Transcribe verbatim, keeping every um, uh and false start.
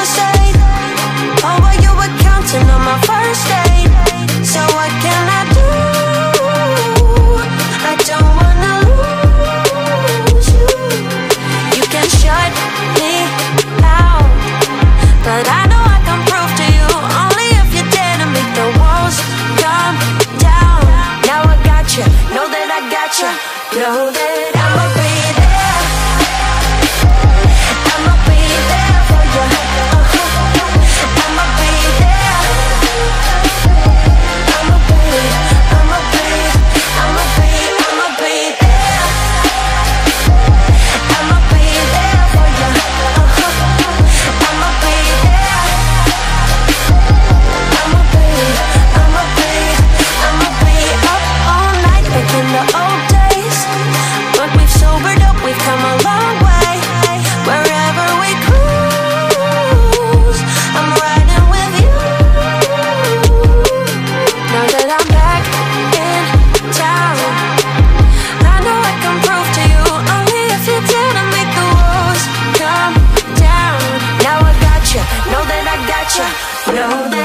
first date. Oh, but you were counting on my first date. So what can I do? I don't wanna lose you. You can shut me out, but I know I can prove to you only if you dare to make the walls come down. Now I got you, know that I got you, know that I'ma be there. I'ma be there for you. Uh-huh. I'ma be there. I'ma be, I'ma be, I'ma be, I'ma be there. I'ma be there for you. Uh-huh. I'ma be there. I'ma be, I'ma be, I'ma be up all night like in the old days. But we've sobered up, we've come a long way. Wherever we cruise, I'm riding with you. Now that I'm back in town, I know I can prove to you only if you dare to make the walls come down. Now I got you, know that I got you, know that